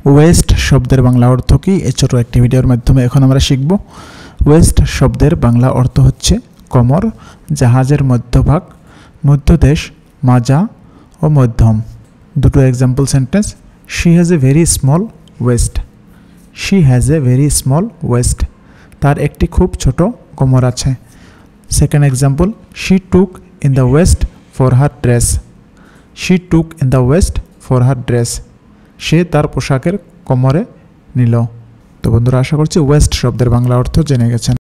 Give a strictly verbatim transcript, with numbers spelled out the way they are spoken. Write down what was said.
West শব্দের বাংলা অর্থ কি এই ছোট একটি ভিডিওর মাধ্যমে এখন আমরা শিখব। ওয়েস্ট শব্দের বাংলা অর্থ হচ্ছে কোমর, জাহাজের মধ্যভাগ, মধ্যদেশ, মাজা ও মধ্যম। দুটো example sentence. She has a very small waist. She has a very small waist. তার একটি খুব ছোট কোমর আছে। Second example, she took in the waist for her dress. She took in the waist for her dress. সে তার পোশাকের কোমরে নিল। তো বন্ধুরা, আশা করছি ওয়েস্ট শব্দের বাংলা অর্থ জেনে গেছেন।